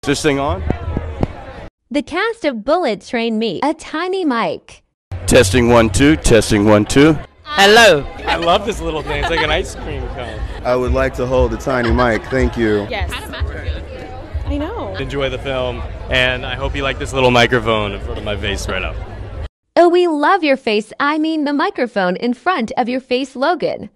this thing on? The cast of Bullet trained me a tiny mic. Testing 1 2, testing 1 2. Hello. I love this little thing. It's like an ice cream cone. I would like to hold a tiny mic. Thank you. Yes. I know. Enjoy the film, and I hope you like this little microphone in front of my face right up. Oh, we love your face. I mean the microphone in front of your face, Logan.